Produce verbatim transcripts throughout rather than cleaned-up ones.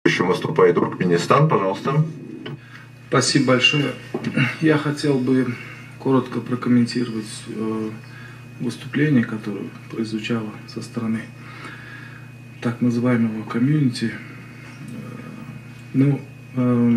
Еще выступает Туркменистан, пожалуйста. Спасибо большое. Я хотел бы коротко прокомментировать э, выступление, которое прозвучало со стороны так называемого комьюнити. Ну, э,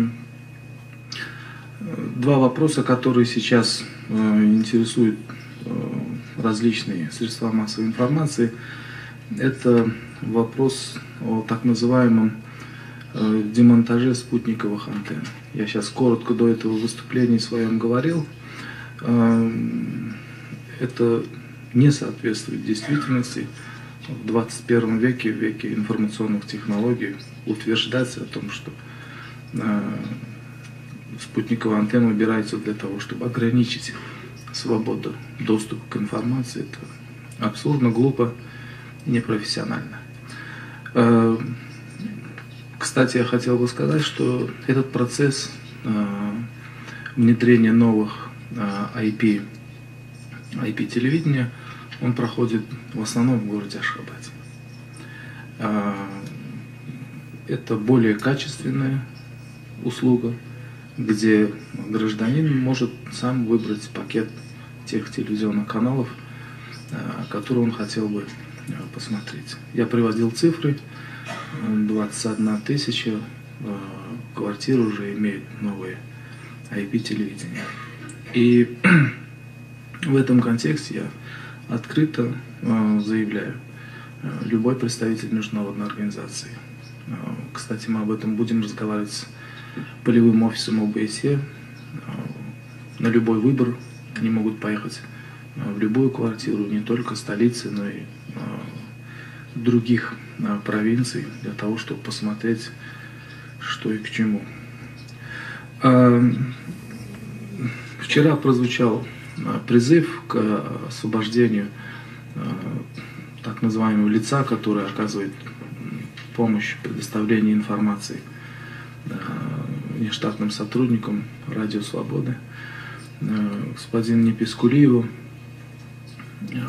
два вопроса, которые сейчас э, интересуют э, различные средства массовой информации, это вопрос о так называемом э, демонтаже спутниковых антенн. Я сейчас коротко до этого выступления своем говорил. Э, это не соответствует действительности. В двадцать первом веке, в веке информационных технологий, утверждать о том, что э, спутниковая антенна выбирается для того, чтобы ограничить свободу доступа к информации, это абсурдно, глупо, непрофессионально. Э, кстати, я хотел бы сказать, что этот процесс э, внедрения новых э, ай пи, ай пи-телевидения, он проходит в основном в городе Ашхабаде. Это более качественная услуга, где гражданин может сам выбрать пакет тех телевизионных каналов, которые он хотел бы посмотреть. Я приводил цифры, двадцать одна тысяча квартир уже имеют новые ай пи-телевидения. И в этом контексте я открыто э, заявляю, э, любой представитель международной организации, э, кстати, мы об этом будем разговаривать с полевым офисом о бэ эс е, э, на любой выбор они могут поехать э, в любую квартиру, не только столицы, но и э, других э, провинций, для того, чтобы посмотреть, что и к чему. Э, вчера прозвучал призыв к освобождению э, так называемого лица, который оказывает помощь в предоставлении информации э, нештатным сотрудникам Радио Свободы, э, господину Непискулиеву. Э,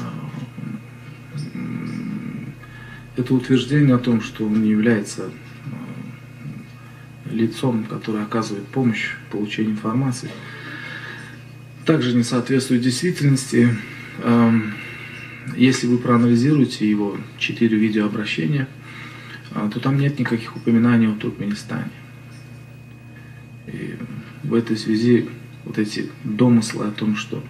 это утверждение о том, что он не является э, лицом, которое оказывает помощь в получении информации, также не соответствует действительности. Если вы проанализируете его четыре видеообращения, то там нет никаких упоминаний о Туркменистане. И в этой связи вот эти домыслы о том, что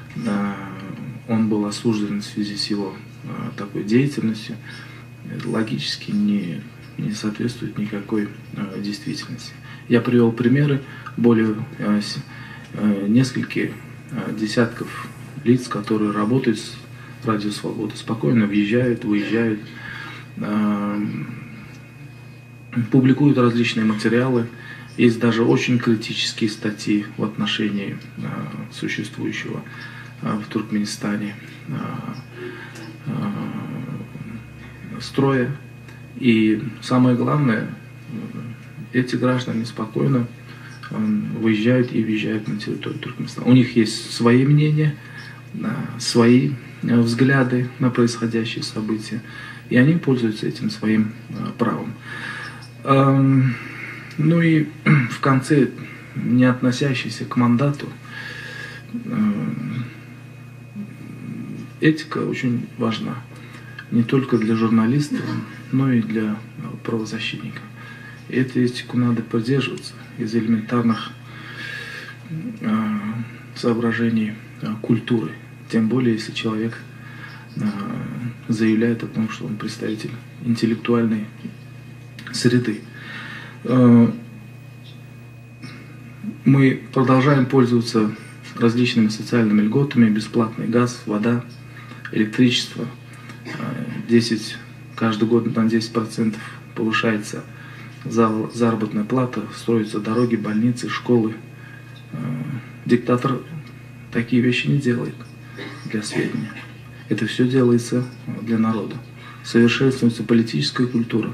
он был осужден в связи с его такой деятельностью, логически не, не соответствует никакой действительности. Я привел примеры более нескольких десятков лиц, которые работают с Радио Свободы, спокойно въезжают, выезжают, э, публикуют различные материалы. Есть даже очень критические статьи в отношении э, существующего э, в Туркменистане э, э, строя. И самое главное, эти граждане спокойно выезжают и въезжают на территорию Туркменистана. У них есть свои мнения, свои взгляды на происходящие события, и они пользуются этим своим правом. Ну и в конце, не относящийся к мандату, этика очень важна не только для журналистов, но и для правозащитников. И эту этику надо придерживаться из элементарных э, соображений э, культуры. Тем более, если человек э, заявляет о том, что он представитель интеллектуальной среды. Э, мы продолжаем пользоваться различными социальными льготами: бесплатный газ, вода, электричество. Э, десять, каждый год на десять процентов повышается заработная плата, строятся дороги, больницы, школы. Диктатор такие вещи не делает, для сведения. Это все делается для народа. Совершенствуется политическая культура,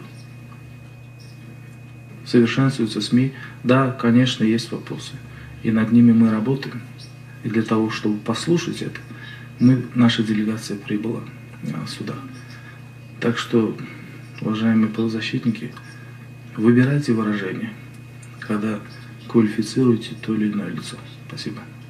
совершенствуются СМИ. Да, конечно, есть вопросы, и над ними мы работаем. И для того, чтобы послушать это, мы, наша делегация прибыла сюда. Так что, уважаемые правозащитники, выбирайте выражение, когда квалифицируете то или иное лицо. Спасибо.